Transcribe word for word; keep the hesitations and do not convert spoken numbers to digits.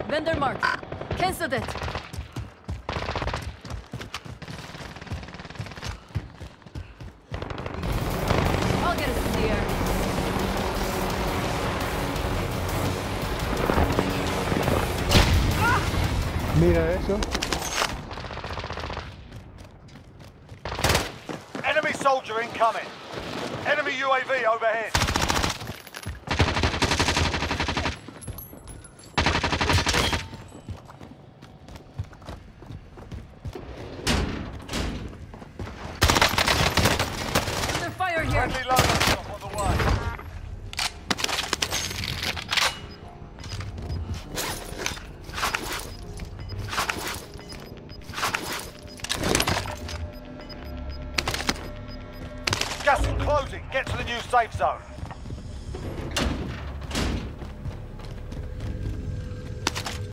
Vendor marked. Cancel that. I'll get us in the air. Mira eso. Enemy soldier incoming. Enemy U A V overhead. Under fire here. Friendly loadout drop on the way. Gas is closing. Get to the new safe zone.